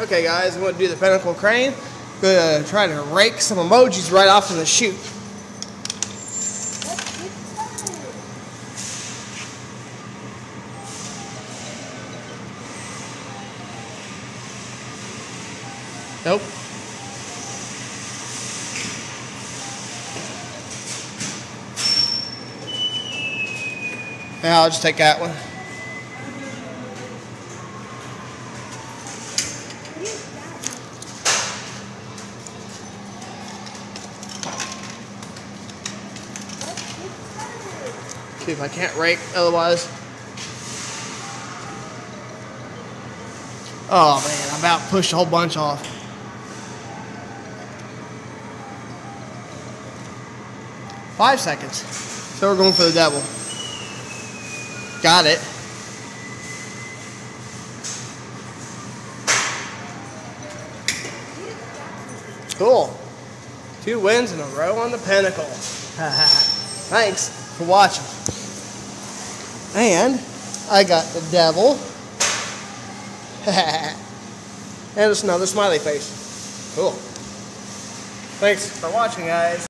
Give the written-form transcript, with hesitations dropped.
Okay guys, I'm going to do the Pinnacle crane. Going to try to rake some emojis right off of the chute. Nope. Yeah, I'll just take that one. See if I can't rake otherwise. Oh man, I'm about to push a whole bunch off. Five seconds. So we're going for the devil. Got it. Cool. 2 wins in a row on the Pinnacle. Thanks for watching. And I got the devil. And it's another smiley face. Cool. Thanks for watching, guys.